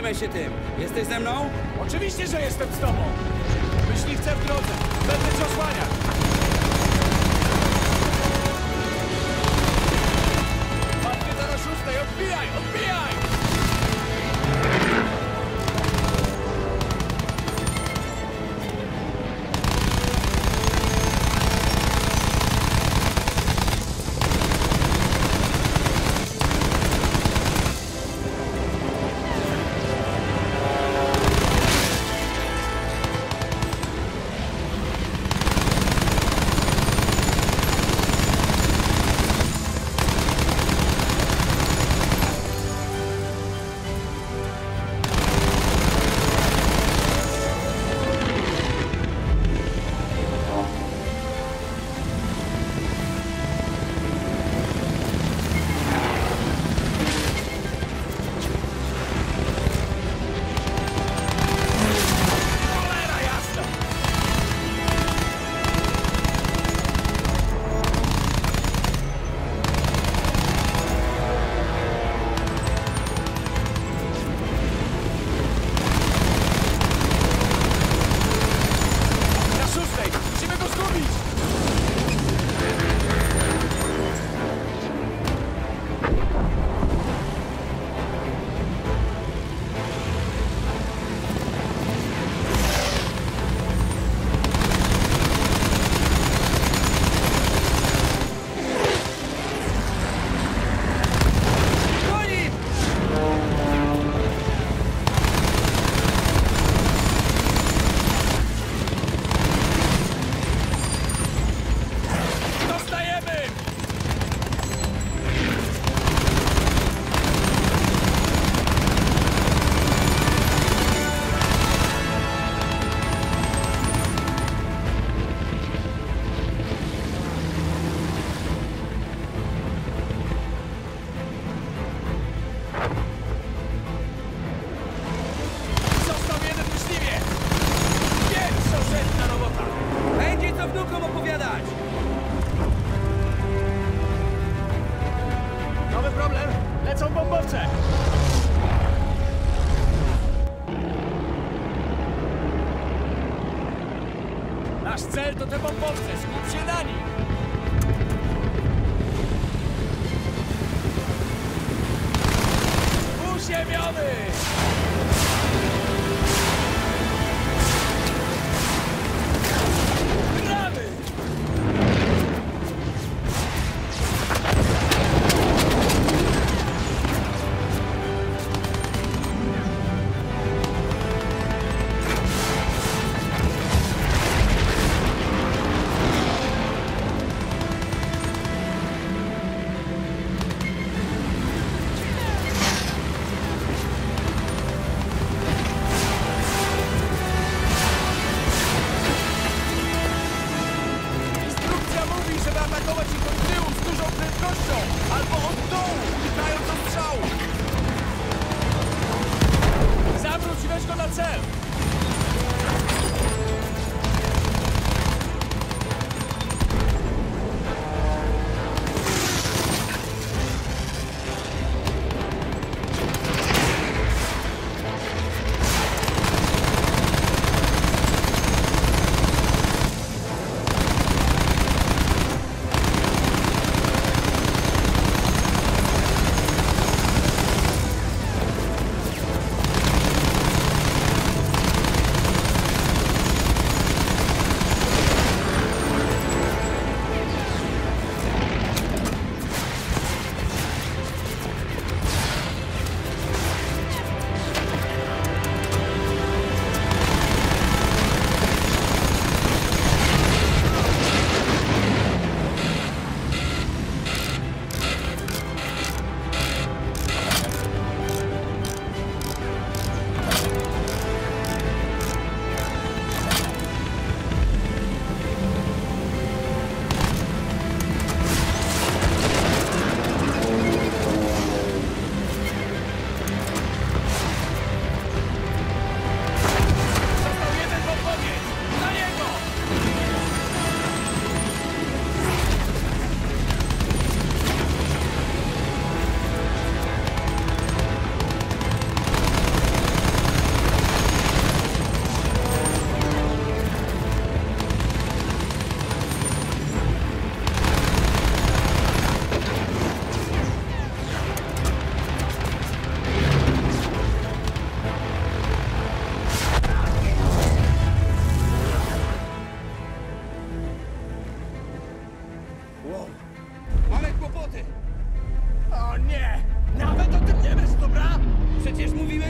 Zajmę się tym. Jesteś ze mną? Oczywiście, że jestem z tobą! Myśliwce w drodze! Będę cię osłaniać! Patrzcie do 6! Odbijaj! Odbijaj! Nasz cel to te bombowce, skup się na nich! Uziemiony! Gramy! Albo od dołu, unikając ostrzału! Zawróć i weź go na cel!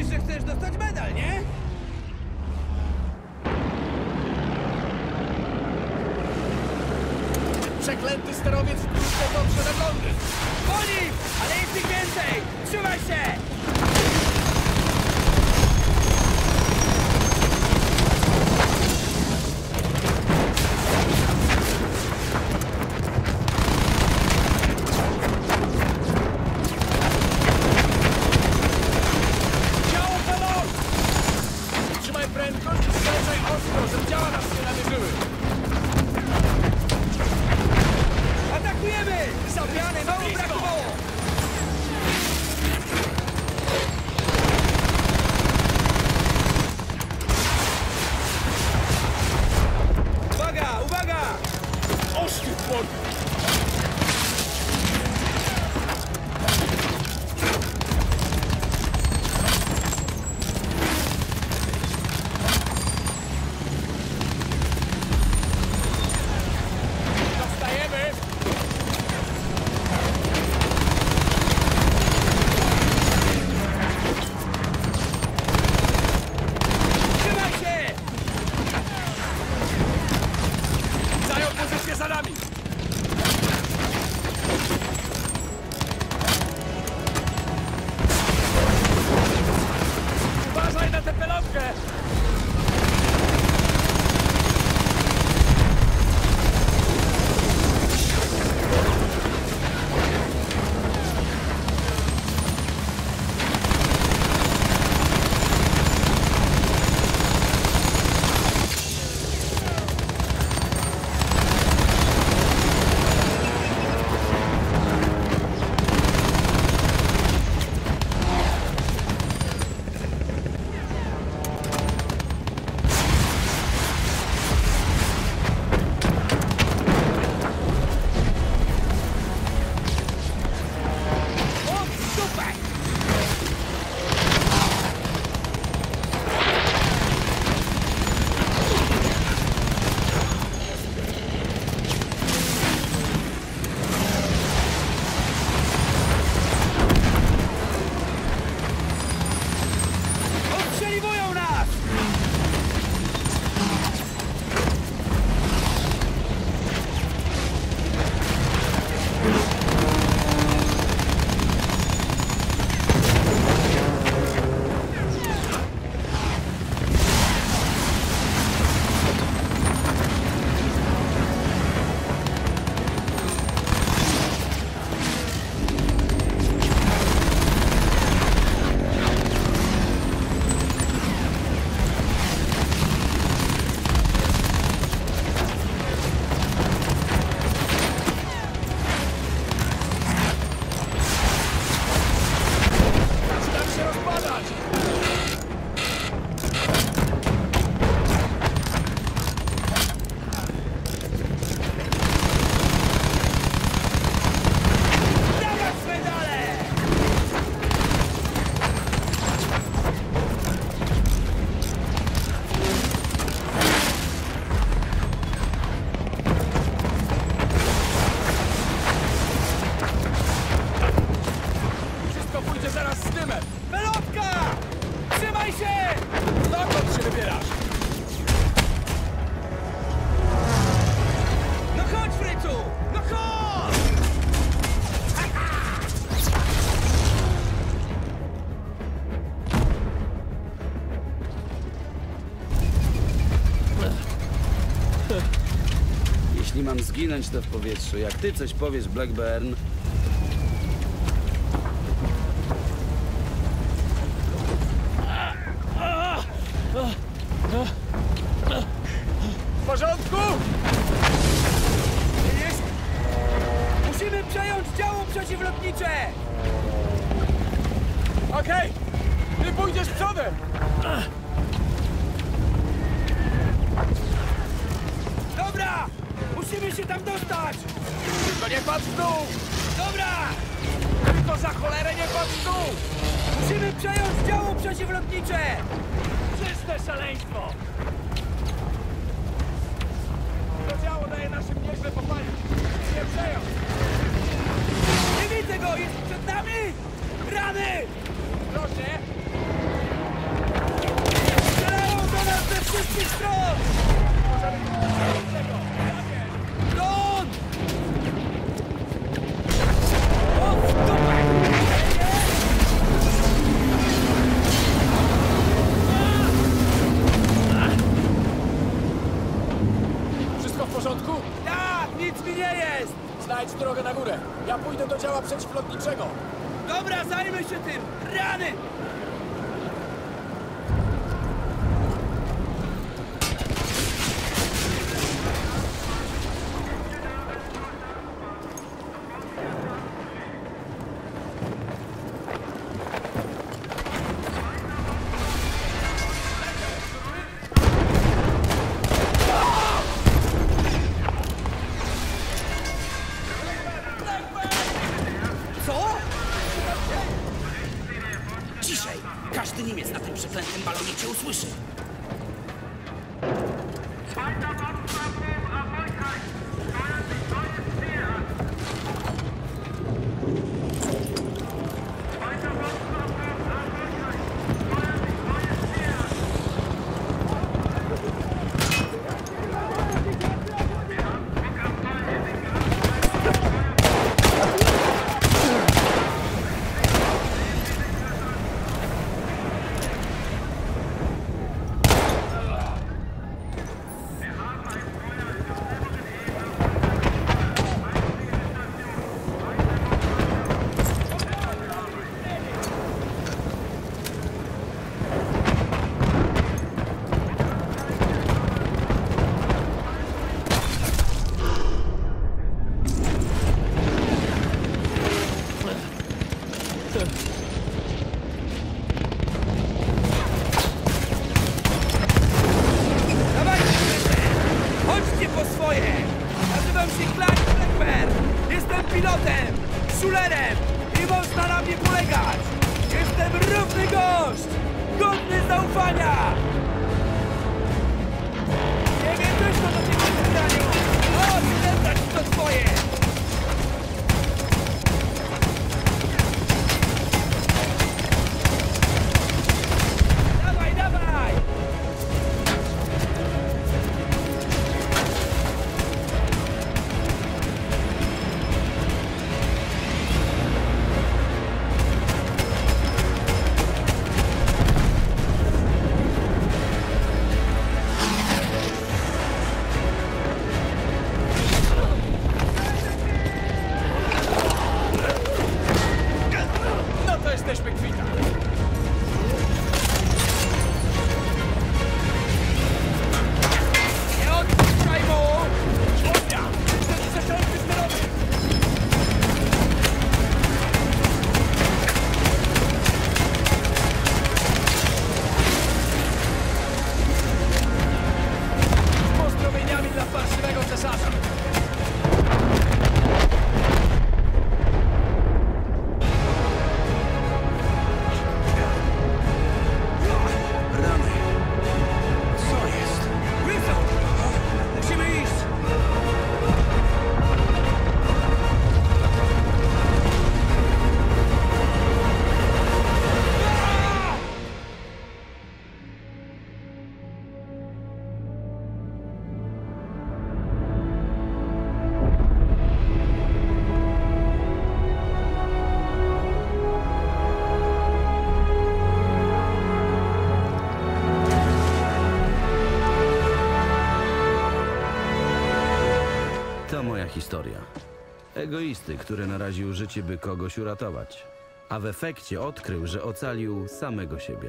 Mówisz, że chcesz dostać medal, nie? Przeklęty sterowiec wkrótce dotrze na Londyn! Po nim! Ale jest ich więcej! Trzymaj się! Działo pelon! Trzymaj prędkość i skręcaj ostro, żeby działa nas nie namierzyły! Atakujemy! Zabiany, mało brakowało! Uwaga, uwaga! Oświet mordy! Dostajemy! Trzymaj się! Zajął pozycję za nami! Uważaj na tę pelotkę! O, super! Ostrzeliwują nas! Zaczynam się rozpadać! Dawać medale! Wszystko pójdzie zaraz z dymem! Pelotka! Trzymaj się! Dokąd się wybierasz? No chodź, Frycu! No chodź! Jeśli mam zginąć, to w powietrzu. Jak ty coś powiesz, Blackburn, W porządku? Jest! Musimy przejąć działo przeciwlotnicze! Okej! Ty pójdziesz przodem! Dobra! Musimy się tam dostać! Tylko nie patrz w dół! Dobra! Tylko za cholerę nie patrz w dół! Musimy przejąć działo przeciwlotnicze! Czyste szaleństwo! To działo daje naszym nieźle popalić. Nie przejąć! Nie widzę go! Jest przed nami! Rany! Proszę! drogę na górę. Ja pójdę do działa przeciwlotniczego. Dobra, zajmę się tym! Rany! Co? Ciszej! Każdy Niemiec na tym przeklętym balonie cię usłyszy. Dawajcie! Chodźcie po swoje! Nazywam się Clark Blackburn! Jestem pilotem! Szulerem! I można na mnie polegać! Jestem równy gość! Godny zaufania! Nie wiem też co do ciebie wybraniu! Chodź, zebrać to twoje! Dawaj, dawaj! No to jesteśmy kwita. Nie odpuszczaj mu! Ognia! To jest przeklęty sterownik! Pozdrowieniami dla parszywego cesarza. Rany. Co jest? Wilson! Musimy iść! To moja historia. Egoisty, który naraził życie, by kogoś uratować. A w efekcie odkrył, że ocalił samego siebie.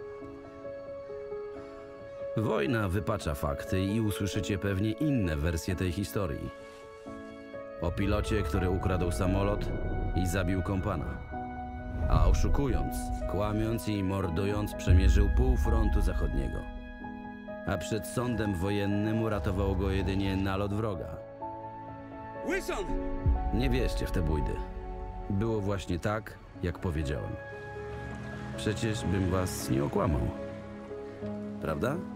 Wojna wypacza fakty i usłyszycie pewnie inne wersje tej historii. O pilocie, który ukradł samolot i zabił kompana. A oszukując, kłamiąc i mordując, przemierzył pół frontu zachodniego. A przed sądem wojennym uratował go jedynie nalot wroga. Wilson! Nie wierzcie w te bójdy. Było właśnie tak, jak powiedziałem. Przecież bym was nie okłamał. Prawda?